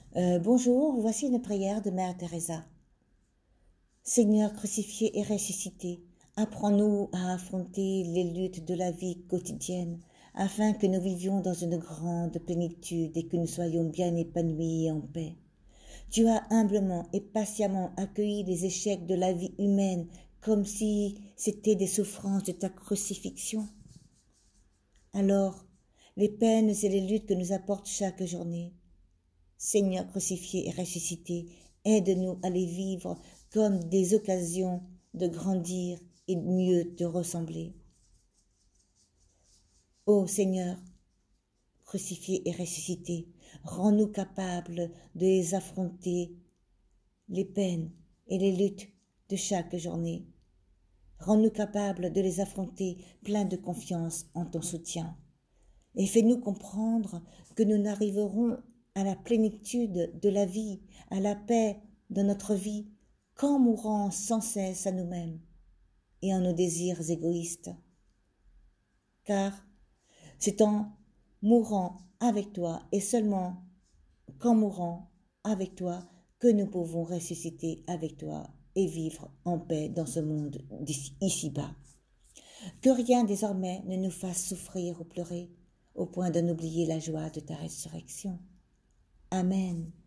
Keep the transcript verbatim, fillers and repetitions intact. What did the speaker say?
Euh, bonjour, voici une prière de Mère Teresa. Seigneur crucifié et ressuscité, apprends-nous à affronter les luttes de la vie quotidienne, afin que nous vivions dans une grande plénitude et que nous soyons bien épanouis et en paix. Tu as humblement et patiemment accueilli les échecs de la vie humaine comme si c'étaient des souffrances de ta crucifixion. Alors, les peines et les luttes que nous apporte chaque journée, Seigneur crucifié et ressuscité, aide-nous à les vivre comme des occasions de grandir et de mieux te ressembler. Ô Seigneur, crucifié et ressuscité, rends-nous capables de les affronter, les peines et les luttes de chaque journée. Rends-nous capables de les affronter pleins de confiance en ton soutien. Et fais-nous comprendre que nous n'arriverons à la plénitude de la vie, à la paix dans notre vie, qu'en mourant sans cesse à nous-mêmes et en nos désirs égoïstes. Car c'est en mourant avec toi et seulement qu'en mourant avec toi que nous pouvons ressusciter avec toi et vivre en paix dans ce monde ici-bas. Que rien désormais ne nous fasse souffrir ou pleurer, au point de n'oublier la joie de ta résurrection. Amen.